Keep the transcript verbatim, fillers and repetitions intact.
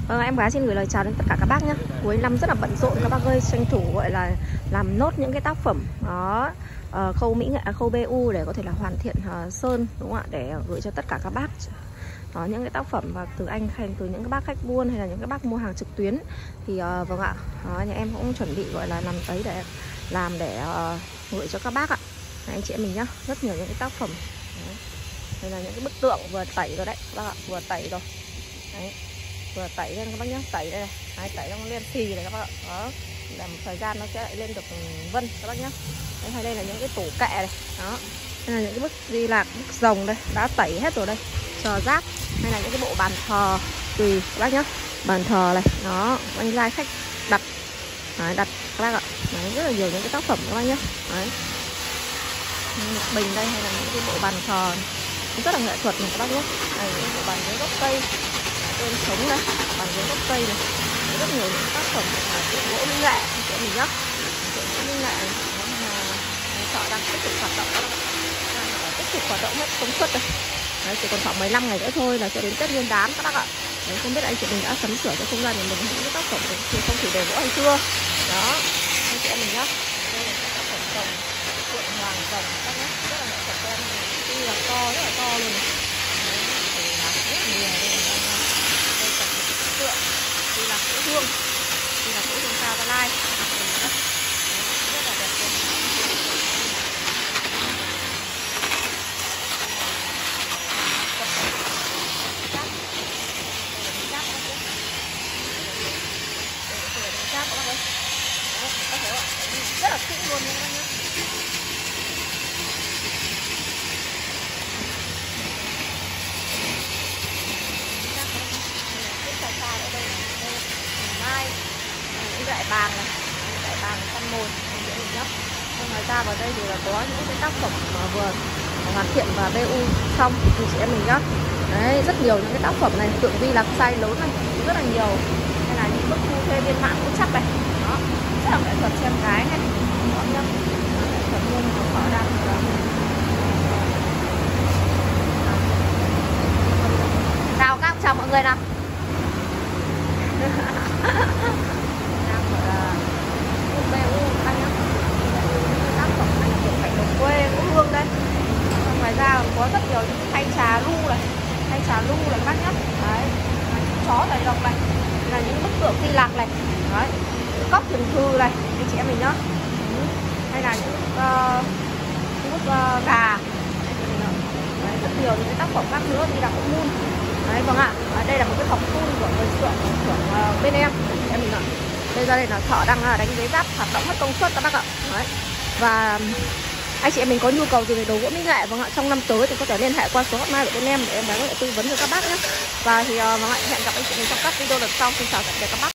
Vâng, em gái xin gửi lời chào đến tất cả các bác nhé. Cuối năm rất là bận rộn các bác ơi, tranh thủ gọi là làm nốt những cái tác phẩm đó, uh, khâu mỹ nghệ, khâu bê u để có thể là hoàn thiện uh, sơn, đúng không ạ, để gửi cho tất cả các bác đó, những cái tác phẩm và từ anh hay từ những các bác khách buôn hay là những các bác mua hàng trực tuyến thì uh, vâng ạ, đó, nhà em cũng chuẩn bị gọi là làm tới để làm để uh, gửi cho các bác ạ, anh chị em mình nhá. Rất nhiều những cái tác phẩm đấy. Đây là những cái bức tượng vừa tẩy rồi đấy các bác ạ, vừa tẩy rồi đấy, vừa tẩy lên các bác nhé, tẩy đây này, hai tẩy nó lên xì này các bác ạ, đó là một thời gian nó sẽ lại lên được vân các bác nhé. Đấy, hay đây là những cái tủ kệ này, đó đây là những cái bức Di Lạc, bức rồng đây đã tẩy hết rồi đây, chờ rác, hay là những cái bộ bàn thờ tùy các bác nhé, bàn thờ này, đó anh lai khách đặt đấy, đặt các bác ạ, đấy, rất là nhiều những cái tác phẩm các bác nhé. Đấy, một bình đây hay là những cái bộ bàn thờ rất là nghệ thuật này các bác nhé. Đây những bộ bàn ghế gốc cây bên trống đây, bàn ghế gốc cây này, rất nhiều những tác phẩm tượng gỗ mỹ nghệ của mình nhá, tượng gỗ mỹ nghệ chợ đang tiếp tục hoạt động, đang tiếp tục hoạt động hết công suất rồi. Đấy, chỉ còn khoảng mười lăm ngày nữa thôi là sẽ đến Tết Nguyên đán các bác ạ. Đấy, không biết anh chị mình đã sắm sửa cho không gian của mình những cái tác phẩm thì không chỉ đồ gỗ hay chưa. Đó, anh chị em mình nhá. Đây là các tác phẩm rồng, tượng hoàng rồng các nhá, rất là nghệ thuật đen, tuy là to, rất là to luôn. Đấy, thì là rất nhiều đây là đây là một tượng, tuy là cỗ hương, tuy là cỗ hương Cao Gia Lai, rất là đẹp luôn. Rất là kỹ luôn nha các bác nhé. Xa xa ở đây là đây mai, những đại bàng này, đại bàng con mồi dễ mình nhấp. Ngoài ra vào đây thì là có những cái tác phẩm mà vừa hoàn thiện và bê u xong thì chị em mình nhá. Đấy, rất nhiều những cái tác phẩm này, tượng vi lạc size lớn này, rất là nhiều. Đây là những bức thu thê viên mãn cũng chắc này. Đó, rất là nghệ thuật xem gái này. Đó nhá. Nghệ thuật luôn họ đang chào các chào mọi người nào. Đang gọi là bê u anh nhá. Tác phẩm ảnh của cảnh đồng quê cũng hương đây. Ngoài ra còn có rất nhiều những thanh trà lu này, thanh trà lu này các bác nhá. Đấy, chó tài lộc này, là những bức tượng Di Lạc này. Đấy, cốc thường thư này, anh chị em mình nhá. Hay là những uh, bức uh, gà. Đấy, rất nhiều những cái tác phẩm khác nữa Di Lạc cũng muôn. Đấy vâng ạ, à, đây là một cái hộp phun của người xưởng xưởng uh, bên em, em mình ạ. Đây ra đây là thợ đang đánh giấy giáp hoạt động hết công suất các bác ạ. Đấy. Và anh chị em mình có nhu cầu gì về đồ gỗ mỹ nghệ vâng ạ, trong năm tới thì có thể liên hệ qua số hotline của bên em để em có thể tư vấn cho các bác nhé. Và thì uh, vâng ạ, hẹn gặp anh chị mình trong các video lần sau. Xin chào tạm biệt các bác.